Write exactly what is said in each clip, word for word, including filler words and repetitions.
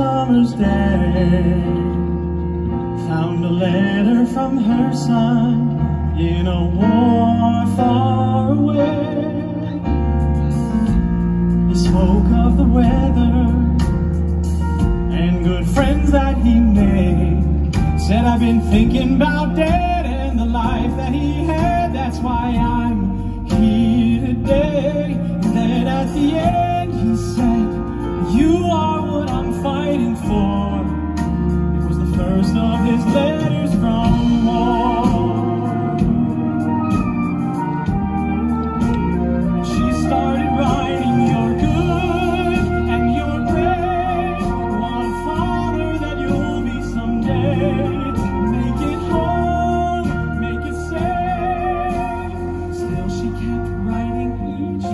summer's day, found a letter from her son in a war far away. He spoke of the weather and good friends that he made. Said, I've been thinking about Dad and the life that he had. That's why I'm here today. And then at the end he said, you are what I'm fighting for. It was the first of his letters from war. And she started writing, you're good and you're great. What a father that you'll be someday. Make it home, make it safe. Still she kept writing each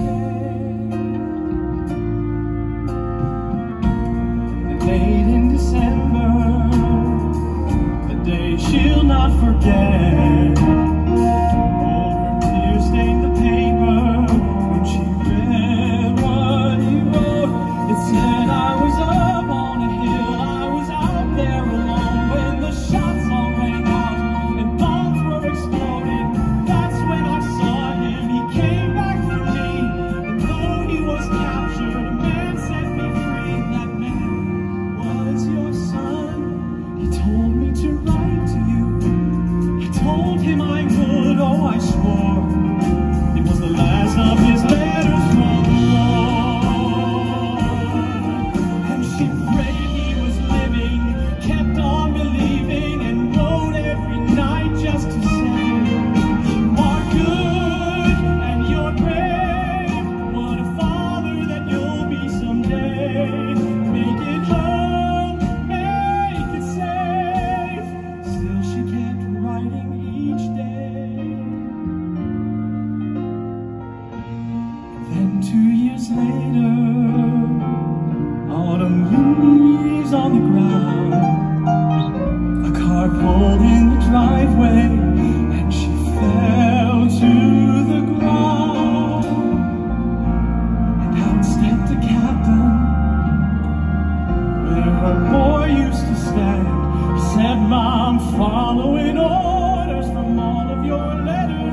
day. Late in December, the day she'll not forget. All her tears stained the paper when she read what he wrote. It said, I was up on a hill, I was out there alone when the shots all rang out and bombs were exploding. That's when I saw him, he came back for me. And though he was captured, a man set me free. That man was your son. He told me to write to you. I told him I would, oh I swore. It was the last of his letters from war. And she prayed he was living, kept on believing, and wrote every night just to say, you are good and you're brave. What a father that you'll be someday. Make it home, make it safe. Still she kept writing each day. Then two years later, autumn leaves on the ground, a car pulled in the driveway, and she fell to the ground. And out stepped a captain where her boy used to stand. He said, Mom, following orders from all of your letters.